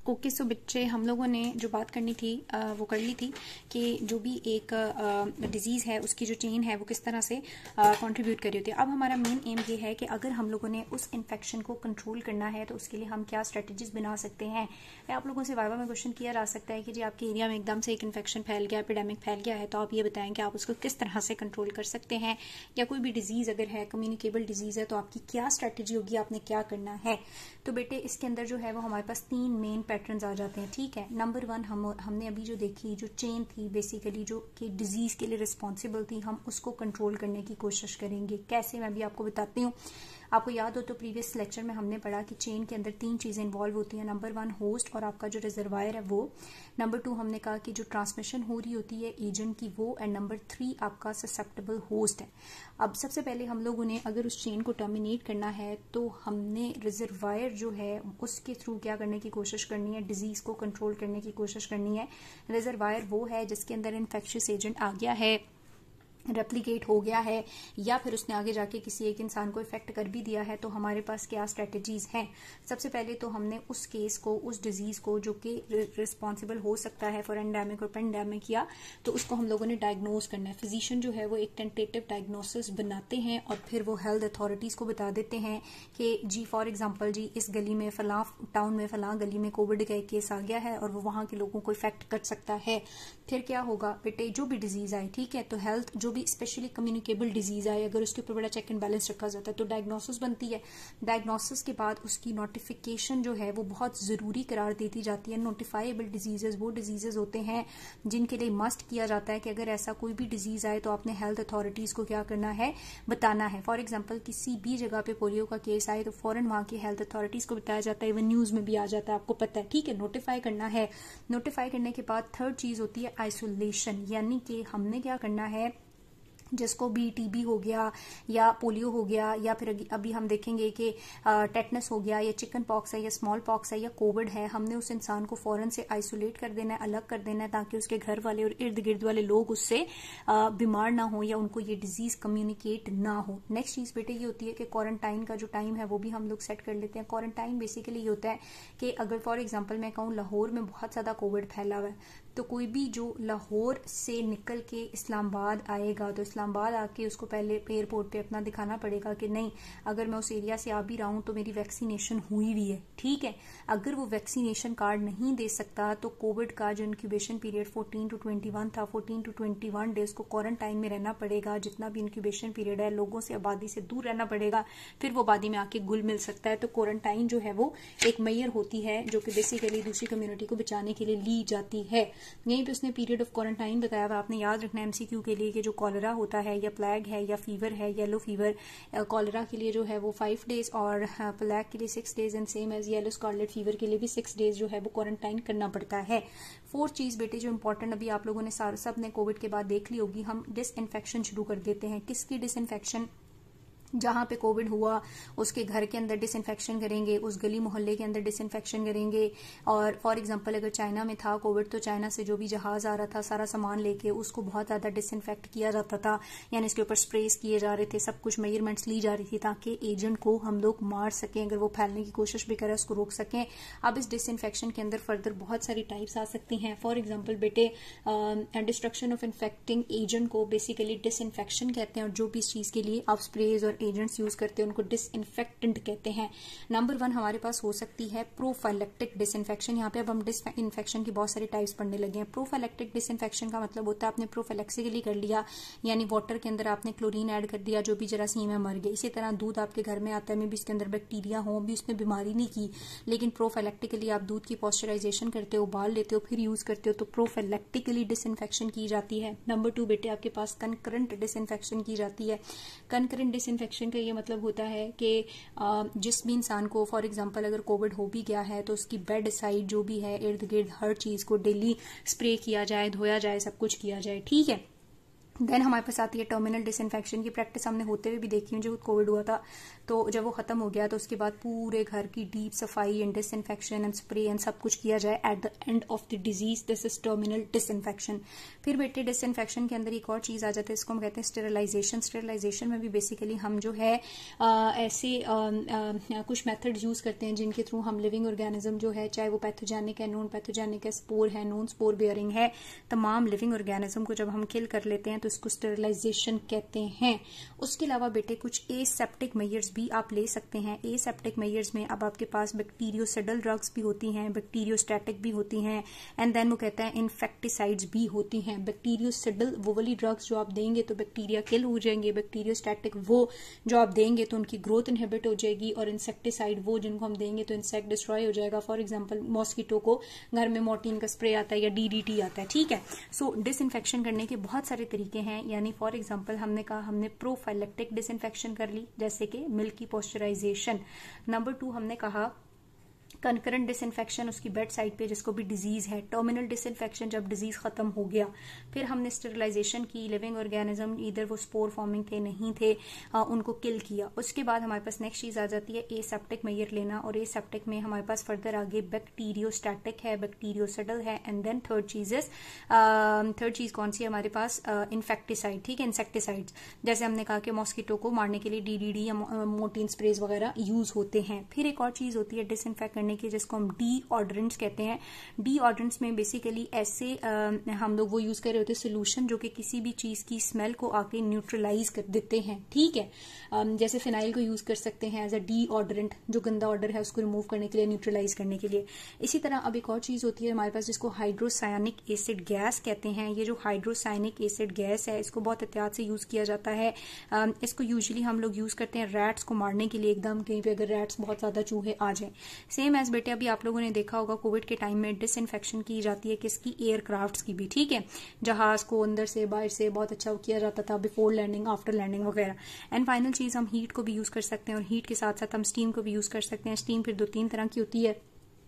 Okay so बच्चे, हम लोगों ने जो बात करनी थी वो कर ली थी कि जो भी एक डिजीज़ है उसकी जो चेन है वो किस तरह से कंट्रीब्यूट कर रही होती है। अब हमारा मेन एम ये है कि अगर हम लोगों ने उस इन्फेक्शन को कंट्रोल करना है तो उसके लिए हम क्या स्ट्रेटजीज बना सकते हैं। आप लोगों से वाइवा में क्वेश्चन किया जा सकता है कि जी आपके एरिया में एकदम से एक इन्फेक्शन फैल गया, एपिडेमिक फैल गया है, तो आप ये बताएं कि आप उसको किस तरह से कंट्रोल कर सकते हैं, या कोई भी डिजीज़ अगर है, कम्युनिकेबल डिजीज़ है, तो आपकी क्या स्ट्रेटजी होगी, आपने क्या करना है। तो बेटे इसके अंदर जो है वो हमारे पास 3 मेन पैटर्न्स आ जाते हैं। ठीक है, नंबर 1 हमने अभी जो देखी जो चेन थी बेसिकली जो कि डिजीज के लिए रिस्पॉन्सिबल थी, हम उसको कंट्रोल करने की कोशिश करेंगे। कैसे, मैं भी आपको बताती हूँ। आपको याद हो तो प्रीवियस लेक्चर में हमने पढ़ा कि चेन के अंदर 3 चीजें इन्वॉल्व होती हैं। नंबर 1 होस्ट और आपका जो रिजर्वायर है वो, नंबर 2 हमने कहा कि जो ट्रांसमिशन हो रही होती है एजेंट की वो, एंड नंबर 3 आपका ससेप्टेबल होस्ट है। अब सबसे पहले हम लोगों ने अगर उस चेन को टर्मिनेट करना है तो हमने रिजर्वायर जो है उसके थ्रू क्या करने की कोशिश करनी है, डिजीज को कंट्रोल करने की कोशिश करनी है। रिजर्वायर वो है जिसके अंदर इन्फेक्शियस एजेंट आ गया है, रेप्लिकेट हो गया है, या फिर उसने आगे जाके किसी एक इंसान को इफेक्ट कर भी दिया है। तो हमारे पास क्या स्ट्रेटजीज हैं। सबसे पहले तो हमने उस केस को, उस डिजीज को जो कि रिस्पॉन्सिबल हो सकता है फॉर एंडेमिक और पेंडेमिक, या तो उसको हम लोगों ने डायग्नोज करना है। फिजिशियन जो है वो एक टेंटेटिव डायग्नोसिस बनाते हैं और फिर वो हेल्थ अथॉरिटीज को बता देते हैं कि जी फॉर एग्जाम्पल जी इस गली में फलां टाउन में फलां गली में कोविड का एक केस आ गया है और वो वहां के लोगों को इफेक्ट कर सकता है। फिर क्या होगा बेटे, जो भी डिजीज आए, ठीक है, तो हेल्थ जो भी स्पेशली कम्युनिकेबल डिजीज आए अगर उसके ऊपर बड़ा चेक एंड बैलेंस रखा जाता है तो डायग्नोसिस बनती है। डायग्नोसिस के बाद उसकी नोटिफिकेशन जो है वो बहुत जरूरी करार देती जाती है। नोटिफाइबल डिजीजेस वो डिजीजेस होते हैं जिनके लिए मस्ट किया जाता है कि अगर ऐसा कोई भी डिजीज आए तो आपने हेल्थ अथॉरिटीज को क्या करना है, बताना है। फॉर एग्जाम्पल किसी भी जगह पे पोलियो का केस आए तो फौरन वहां की हेल्थ अथॉरिटीज को बताया जाता है, इवन न्यूज में भी आ जाता है, आपको पता है। ठीक है, नोटिफाई करना है। नोटिफाई करने के बाद थर्ड चीज होती है आइसोलेशन, यानी कि हमने क्या करना है, जिसको भी टीबी हो गया या पोलियो हो गया या फिर अभी हम देखेंगे कि टेटनस हो गया या चिकन पॉक्स है या स्मॉल पॉक्स है या कोविड है, हमने उस इंसान को फौरन से आइसोलेट कर देना है, अलग कर देना है, ताकि उसके घर वाले और इर्द गिर्द वाले लोग उससे बीमार ना हो या उनको ये डिजीज कम्युनिकेट ना हो। नेक्स्ट चीज बेटे ये होती है कि क्वारंटाइन का जो टाइम है वो भी हम लोग सेट कर लेते हैं। क्वारंटाइन बेसिकली ये होता है कि अगर फॉर एग्जाम्पल मैं कहूँ लाहौर में बहुत ज्यादा कोविड फैला हुआ है, तो कोई भी जो लाहौर से निकल के इस्लामाबाद आएगा तो इस्लामाबाद आके उसको पहले एयरपोर्ट पे अपना दिखाना पड़ेगा कि नहीं, अगर मैं उस एरिया से आ भी रहा हूं तो मेरी वैक्सीनेशन हुई हुई है। ठीक है, अगर वो वैक्सीनेशन कार्ड नहीं दे सकता तो कोविड का जो इंक्यूबेशन पीरियड 14 to 21 था, 14 to 21 डेज को क्वारंटाइन में रहना पड़ेगा। जितना भी इंक्यूबेशन पीरियड है लोगों से, आबादी से दूर रहना पड़ेगा, फिर वो आबादी में आके घुल मिल सकता है। तो क्वारंटाइन जो है वो एक मेजर होती है जो कि बेसिकली दूसरी कम्युनिटी को बचाने के लिए ली जाती है। यहीं पे उसने पीरियड ऑफ क्वारंटाइन बताया हुआ, आपने याद रखना एमसीक्यू के लिए कि जो कॉलरा होता है या प्लेग है या फीवर है, येलो फीवर, कॉलरा के लिए जो है वो 5 डेज और प्लेग के लिए 6 days, and same as yellow scarlet fever के लिए भी 6 डेज जो है वो क्वारंटाइन करना पड़ता है। फोर्थ चीज बेटे जो इंपॉर्टेंट अभी आप लोगों ने सब ने कोविड के बाद देख ली होगी, हम डिसइंफेक्शन शुरू कर देते हैं। किसकी डिसइंफेक्शन? जहां पे कोविड हुआ उसके घर के अंदर डिसइंफेक्शन करेंगे, उस गली मोहल्ले के अंदर डिसइंफेक्शन करेंगे। और फॉर एग्जांपल अगर चाइना में था कोविड तो चाइना से जो भी जहाज आ रहा था सारा सामान लेके उसको बहुत ज्यादा डिसइंफेक्ट किया जाता था, यानी इसके ऊपर स्प्रेस किए जा रहे थे, सब कुछ मेजरमेंट्स ली जा रही थी ताकि एजेंट को हम लोग मार सकें, अगर वो फैलने की कोशिश भी करे उसको रोक सकें। अब इस डिसइंफेक्शन के अंदर फर्दर बहुत सारी टाइप्स आ सकती हैं। फॉर एग्जाम्पल बेटे डिस्ट्रक्शन ऑफ इन्फेक्टिंग एजेंट को बेसिकली डिसइंफेक्शन कहते हैं, और जो भी इस चीज के लिए आप स्प्रेज और एजेंट्स यूज करते हैं उनको डिसइंफेक्टेंट कहते हैं। नंबर 1 हमारे पास हो सकती है प्रोफाइलेक्टिक डिसइंफेक्शन। यहाँ पे अब हम डिसइंफेक्शन की बहुत सारी टाइप्स पढ़ने लगे हैं। प्रोफाइलेक्टिक डिसइंफेक्शन का मतलब होता है आपने प्रोफाइलेक्सिकली कर लिया, यानी वाटर के अंदर आपने क्लोरीन ऐड कर दिया, जो भी जरासीम है मर गए। इसी तरह दूध आपके घर में आता है, में भी इसके अंदर बैक्टीरिया हो, भी उसने बीमारी नहीं की, लेकिन प्रोफाइलेक्टिकली आप दूध की पॉस्चराइजेशन करते हो, उबाल लेते हो, फिर यूज करते हो, तो प्रोफाइलेक्टिकली डिसइंफेक्शन की जाती है। नंबर 2 बेटे आपके पास कंकरेंट डिसइंफेक्शन की जाती है। कंकरेंट डिसइंफेक्शन का ये मतलब होता है कि जिस भी इंसान को फॉर एग्जांपल अगर कोविड हो भी गया है तो उसकी बेड साइड जो भी है इर्द गिर्द हर चीज को डेली स्प्रे किया जाए, धोया जाए, सब कुछ किया जाए। ठीक है, देन हमारे पास आती है टर्मिनल डिसइंफेक्शन की प्रैक्टिस हमने होते हुए भी देखी है जो कोविड हुआ था। तो जब वो खत्म हो गया तो उसके बाद पूरे घर की डीप सफाई and disinfection and spray and सब कुछ किया जाए at the end of the disease. This is terminal disinfection. फिर बेटे डिसइंफेक्शन के अंदर एक और चीज आ जाती है, इसको हम कहते हैं स्टेरिलाइजेशन। स्टेरिलाइजेशन में भी बेसिकली हम जो है ऐसे कुछ मेथड्स यूज करते हैं जिनके थ्रू हम लिविंग ऑर्गेनिज्म जो है, चाहे वो पैथोजेनिक है, नॉन पैथोजेनिक है, स्पोर है, नॉन स्पोर बेयरिंग है, तमाम लिविंग ऑर्गेनिज्म को जब हम किल कर लेते हैं तो इसको स्टेरिलाइजेशन कहते हैं। उसके अलावा बेटे कुछ एसेप्टिक मेजर्स भी आप ले सकते हैं। एसेप्टिक मेजर्स में अब आपके पास बैक्टीरियोसिडल ड्रग्स भी होती हैं, बैक्टीरियोस्टैटिक भी होती हैं, एंड देन वो कहता है इन्फेक्टिसाइड्स भी होती हैं। बैक्टीरियोसिडल वो वाली ड्रग्स जो आप देंगे तो बैक्टीरिया किल हो जाएंगे, बैक्टीरियोस्टैटिक वो जो आप देंगे तो उनकी ग्रोथ इनहिबिट हो जाएगी, और इंसेक्टिसाइड वो जिनको हम देंगे तो इंसेक्ट डिस्ट्रॉय हो जाएगा। फॉर एग्जांपल मॉस्किटो को घर में मोर्टीन का स्प्रे आता है या डीडीटी आता है, ठीक है। सो डिसइंफेक्शन करने के बहुत सारे तरीके हैं, यानी फॉर एग्जांपल हमने कहा हमने प्रोफाइलेक्टिक डिसइंफेक्शन कर ली जैसे कि मिल्की पॉस्चराइजेशन। नंबर 2 हमने कहा कंकरेंट डिसइंफेक्शन उसकी बेड साइड पे जिसको भी डिजीज है। टर्मिनल डिसइंफेक्शन जब डिजीज खत्म हो गया। फिर हमने स्टेरिलाइजेशन की, लिविंग ऑर्गेनिज्म इधर वो स्पोर फॉर्मिंग थे नहीं थे, उनको किल किया। उसके बाद हमारे पास नेक्स्ट चीज आ जाती है एसेप्टिक मेजर लेना, और एसेप्टिक में हमारे पास फर्दर आगे बैक्टीरियोस्टैटिक है, बैक्टीरियोसिडल है, एंड देन थर्ड चीज कौन सी है हमारे पास, इन्फेक्टिसाइड, ठीक है, इंसेक्टिसाइड्स। जैसे हमने कहा कि मॉस्किटो को मारने के लिए डीडीडी या मोर्टीन स्प्रेज वगैरह यूज होते हैं। फिर एक और चीज होती है डिसइंफेक्ट करने की जिसको हम डीऑड्रेंट्स कहते हैं। डीऑड्रेंट्स में बेसिकली ऐसे हम लोग वो यूज कर रहे होते हैं सोल्यूशन जो कि किसी भी चीज की स्मेल को आके न्यूट्रलाइज कर देते हैं, ठीक है। जैसे फिनाइल को यूज कर सकते हैं एज अ डीऑड्रेंट, जो गंदा ऑर्डर है उसको रिमूव करने के लिए, न्यूट्रलाइज करने के लिए। इसी तरह अब एक और चीज होती है हमारे पास जिसको हाइड्रोसायनिक एसिड गैस कहते हैं। ये जो हाइड्रोसायनिक एसिड गैस है इसको बहुत एहतियात से यूज किया जाता है। इसको यूजुअली हम लोग यूज करते हैं रैट्स को मारने के लिए, एकदम कहीं पे अगर रैट्स बहुत ज्यादा चूहे आ जाए। सेम एज बेटे अभी आप लोगों ने देखा होगा कोविड के टाइम में डिसइंफेक्शन की जाती है किसकी, एयरक्राफ्ट्स की भी, ठीक है। जहाज को अंदर से बाहर से बहुत अच्छा किया जाता था, बिफोर लैंडिंग, आफ्टर लैंडिंग वगैरह। एंड फाइनल चीज हम हीट को भी यूज कर सकते हैं, और हीट के साथ साथ हम स्टीम को भी यूज कर सकते हैं। स्टीम फिर 2-3 तरह की होती है।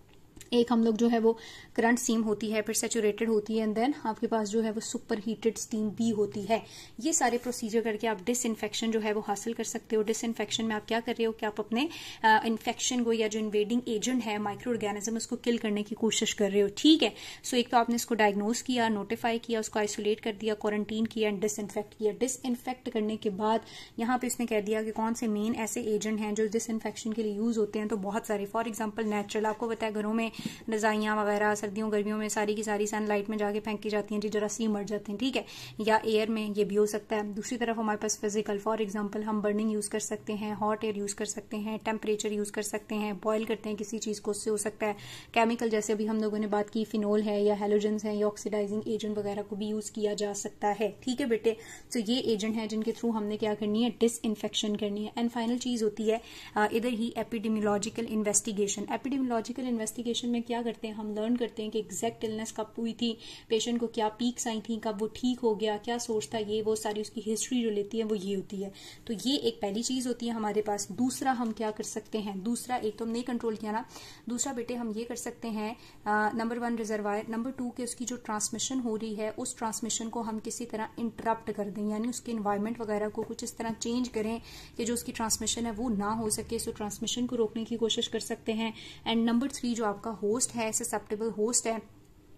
एक हम लोग जो है वो करंट स्टीम होती है, फिर सैचुरेटेड होती है, एंड देन आपके पास जो है वो सुपर हीटेड स्टीम भी होती है। ये सारे प्रोसीजर करके आप डिसइंफेक्शन जो है वो हासिल कर सकते हो। डिसइंफेक्शन में आप क्या कर रहे हो कि आप अपने इन्फेक्शन को या जो इन्वेडिंग एजेंट है माइक्रो ऑर्गेनिज्म उसको किल करने की कोशिश कर रहे हो, ठीक है। सो एक तो आपने इसको डायग्नोज किया, नोटिफाई किया, उसको आइसोलेट कर दिया, क्वारंटीन किया एंड डिसइंफेक्ट किया। डिसइंफेक्ट करने के बाद यहाँ पे उसने कह दिया कि कौन से मेन ऐसे एजेंट हैं जो डिसइंफेक्शन के लिए यूज होते हैं, तो बहुत सारे। फॉर एग्जाम्पल नेचुरल, आपको पता है घरों में रजाइयां वगैरह सर्दियों गर्मियों में सारी की सारी सनलाइट में जाके फेंकी जाती हैं जी, जरासीम मर जाते हैं, ठीक है, या एयर में, ये भी हो सकता है। दूसरी तरफ हमारे पास फिजिकल, फॉर एग्जांपल हम बर्निंग यूज कर सकते हैं, हॉट एयर यूज कर सकते हैं, टेम्परेचर यूज कर सकते हैं, बॉयल करते हैं किसी चीज को, उससे हो सकता है। केमिकल जैसे अभी हम लोगों ने बात की फिनोल है या हेलोजेंस है या ऑक्सीडाइजिंग एजेंट वगैरह को भी यूज किया जा सकता है, ठीक है बेटे। तो ये एजेंट है जिनके थ्रू हमने क्या करनी है, डिसइंफेक्शन करनी है। एंड फाइनल चीज होती है इधर ही एपिडेमियोलॉजिकल इन्वेस्टिगेशन। एपिडेमियोलॉजिकल इन्वेस्टिगेशन में क्या करते हैं, हम लर्न करते हैं कि एग्जैक्ट इलनेस कब हुई थी, पेशेंट को क्या पीक्स आई थी, कब वो ठीक हो गया, क्या सोर्स था, ये वो सारी उसकी हिस्ट्री जो लेती है वो ये होती है। तो ये एक पहली चीज होती है हमारे पास। दूसरा हम क्या कर सकते हैं, दूसरा एक तो हमने कंट्रोल किया ना, दूसरा बेटे हम ये कर सकते हैं नंबर 1 रिजर्वायर, नंबर 2 के उसकी जो ट्रांसमिशन हो रही है उस ट्रांसमिशन को हम किसी तरह इंटरप्ट कर दें, यानी उसके एनवायरमेंट वगैरह को कुछ इस तरह चेंज करें कि जो उसकी ट्रांसमिशन है वो ना हो सके। सो ट्रांसमिशन को रोकने की कोशिश कर सकते हैं। एंड नंबर 3 जो आपका होस्ट है, ससेप्टेबल होस्ट है,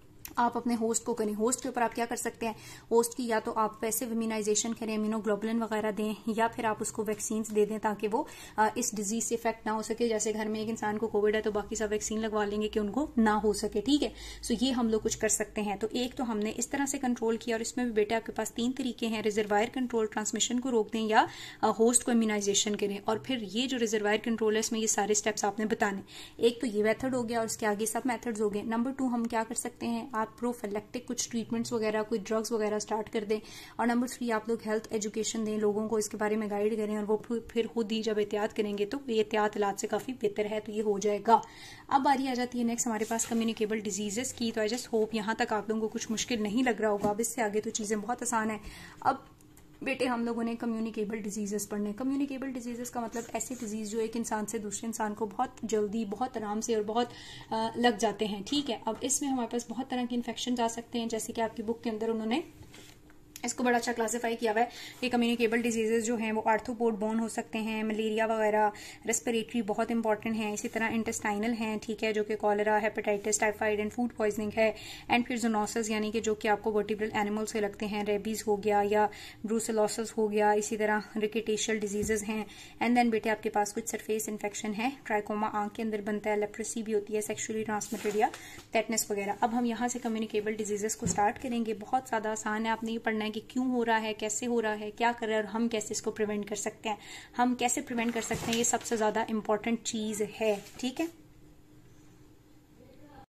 आप अपने होस्ट को करें। होस्ट के ऊपर आप क्या कर सकते हैं, होस्ट की या तो आप वैसे इम्यूनाइजेशन करें, इम्यूनोग्लोबुलिन वगैरह दें, या फिर आप उसको वैक्सीन दे दें ताकि वो इस डिजीज से इफेक्ट ना हो सके। जैसे घर में एक इंसान को कोविड है तो बाकी सब वैक्सीन लगवा लेंगे कि उनको ना हो सके, ठीक है। सो ये हम लोग कुछ कर सकते हैं। तो एक तो हमने इस तरह से कंट्रोल किया, और इसमें भी बेटे आपके पास 3 तरीके हैं, रिजर्वायर कंट्रोल, ट्रांसमिशन को रोक दें, या होस्ट को इम्यूनाइजेशन करें। और फिर ये जो रिजर्वायर कंट्रोल है इसमें ये सारे स्टेप्स आपने बताने। एक तो ये मेथड हो गया और इसके आगे सब मेथड्स हो गए। नंबर 2 हम क्या कर सकते हैं, आप प्रोफिलैक्टिक कुछ ट्रीटमेंट्स वगैरह, कोई ड्रग्स वगैरह स्टार्ट कर दें। और नंबर 3 आप लोग हेल्थ एजुकेशन दें, लोगों को इसके बारे में गाइड करें, और वो फिर खुद ही जब एहतियात करेंगे तो ये एहतियात इलाज से काफी बेहतर है, तो ये हो जाएगा। अब बारी आ जाती है नेक्स्ट हमारे पास कम्युनिकेबल डिजीजेस की। तो आई जस्ट होप यहाँ तक आप लोगों को कुछ मुश्किल नहीं लग रहा होगा। अब इससे आगे तो चीजें बहुत आसान है। अब बेटे हम लोगों ने कम्युनिकेबल डिजीजेस पढ़ने। कम्युनिकेबल डिजीजेस का मतलब ऐसे डिजीज जो एक इंसान से दूसरे इंसान को बहुत जल्दी, बहुत आराम से और बहुत लग जाते हैं, ठीक है। अब इसमें हमारे पास बहुत तरह के इन्फेक्शन आ सकते हैं, जैसे कि आपकी बुक के अंदर उन्होंने इसको बड़ा अच्छा क्लासिफाई किया हुआ है। ये कम्युनिकेबल डिजीजेज जो हैं वो आर्थ्रोपोड बोर्न हो सकते हैं, मलेरिया वगैरह, रेस्पिरेटरी बहुत इंपॉर्टेंट हैं, इसी तरह इंटेस्टाइनल हैं, ठीक है, जो कि cholera, hepatitis, typhoid and food poisoning है। एंड फिर जोनोसिस यानी कि जो कि आपको वर्टिब्रल एनिमल से लगते हैं, रेबीज हो गया या ब्रूसेलोसिस हो गया, इसी तरह रिकेटेशियल डिजीजेज हैं। एंड देन बेटे आपके पास कुछ सरफेस इन्फेक्शन है, ट्राइकोमा आंख के अंदर बनता है, लेप्रेसी भी होती है, सेक्सुअली ट्रांसमिटेड या टेटनस वगैरह। अब हम यहाँ से कम्युनिकेबल डिजीजेस को स्टार्ट करेंगे। बहुत ज्यादा आसान है, आपने ये पढ़ना है कि क्यों हो रहा है, कैसे हो रहा है, क्या कर रहा है और हम कैसे इसको प्रिवेंट कर सकते हैं। हम कैसे प्रिवेंट कर सकते हैं, ये सबसे ज्यादा इंपॉर्टेंट चीज है, ठीक है।